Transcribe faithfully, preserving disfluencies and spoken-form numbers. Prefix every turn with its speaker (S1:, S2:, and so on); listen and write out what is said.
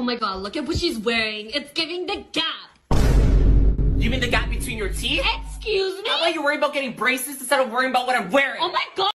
S1: Oh my god, look at what she's wearing. It's giving the Gap.
S2: You mean the gap between your teeth?
S1: Excuse me?
S2: How about you worry about getting braces instead of worrying about what I'm wearing?
S1: Oh my god!